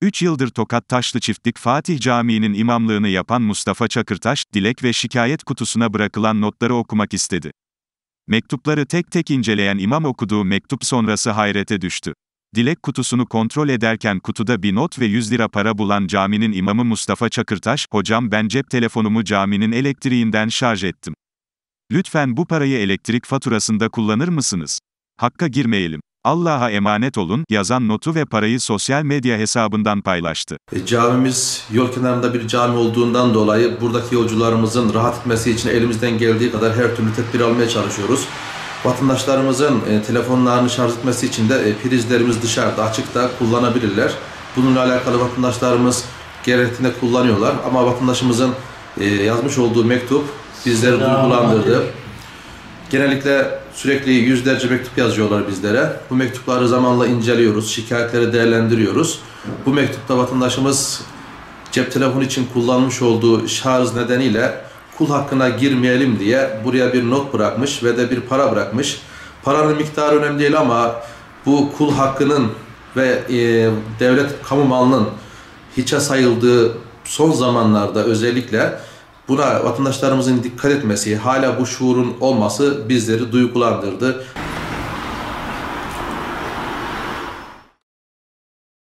3 yıldır Tokat Taşlı Çiftlik Fatih Camii'nin imamlığını yapan Mustafa Çakırtaş, dilek ve şikayet kutusuna bırakılan notları okumak istedi. Mektupları tek tek inceleyen imam okuduğu mektup sonrası hayrete düştü. Dilek kutusunu kontrol ederken kutuda bir not ve 100 lira para bulan caminin imamı Mustafa Çakırtaş, "Hocam ben cep telefonumu caminin elektriğinden şarj ettim. Lütfen bu parayı elektrik faturasında kullanır mısınız? Hakka girmeyelim. Allah'a emanet olun" yazan notu ve parayı sosyal medya hesabından paylaştı. Camimiz yol kenarında bir cami olduğundan dolayı buradaki yolcularımızın rahat etmesi için elimizden geldiği kadar her türlü tedbir almaya çalışıyoruz. Vatandaşlarımızın telefonlarını şarj etmesi için de prizlerimiz dışarıda, açıkta kullanabilirler. Bununla alakalı vatandaşlarımız gerektiğinde kullanıyorlar ama vatandaşımızın yazmış olduğu mektup bizleri duygulandırdı. Genellikle sürekli yüzlerce mektup yazıyorlar bizlere. Bu mektupları zamanla inceliyoruz, şikayetleri değerlendiriyoruz. Bu mektupta vatandaşımız cep telefonu için kullanmış olduğu şarj nedeniyle kul hakkına girmeyelim diye buraya bir not bırakmış ve de bir para bırakmış. Paranın miktarı önemli değil ama bu kul hakkının ve devlet kamu malının hiçe sayıldığı son zamanlarda özellikle buna vatandaşlarımızın dikkat etmesi, hala bu şuurun olması bizleri duygulandırdı.